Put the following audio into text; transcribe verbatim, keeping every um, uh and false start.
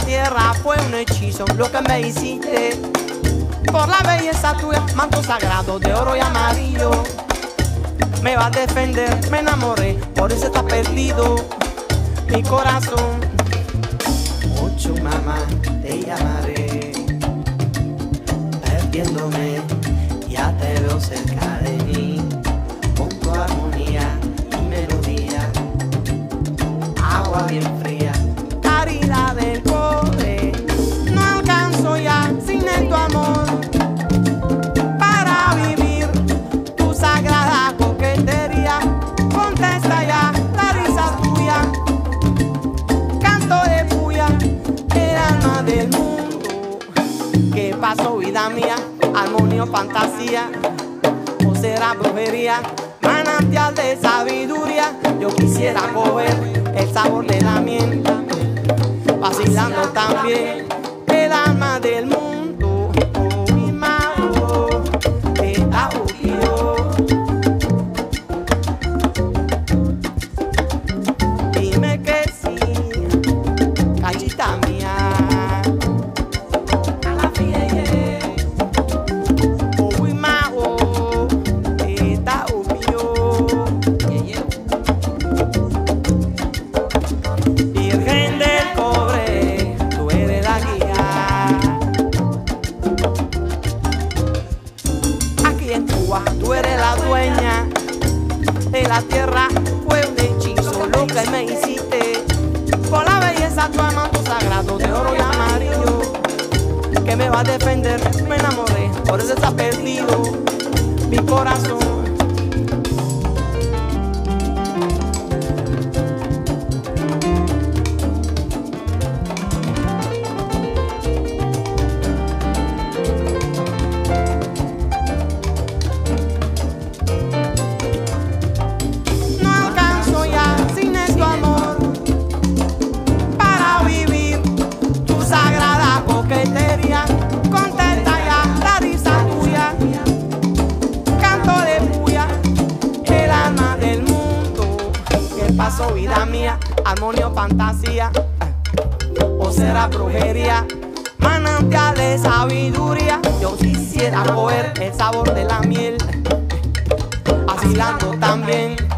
tierra fue un hechizo lo que me hiciste. Por la belleza tuya, manto sagrado de oro y amarillo. Me va a defender, me enamoré, por eso está perdido mi corazón. Mucho mamá, te llamaré, perdiéndome, ya te veo cerca de mí, con tu armonía y melodía, agua bien fría, caridad del cobre, no alcanzo ya sin tu amor para vivir tu sagrada coquetería. Contesta ya la risa tuya, canto de puya, el alma del mundo. ¿Qué pasó, vida mía? Armonía o fantasía, o será brujería, manantial de sabiduría. Yo quisiera coger el sabor de la miel, vacilando también el alma del mundo. Oh, mi mago, te aburrió. Dime que sí, cachita mía. Tú eres la dueña de la tierra, fue un hechizo lo que me hiciste. Por la belleza tu manto sagrado de oro y amarillo, que me va a defender, me enamoré, por eso está perdido mi corazón. Contenta ya la risa tuya, canto de puya, el alma del mundo. ¿Qué pasó, vida mía? Armonía o fantasía, o será brujería, manantial de sabiduría. Yo quisiera coger el sabor de la miel, vacilando también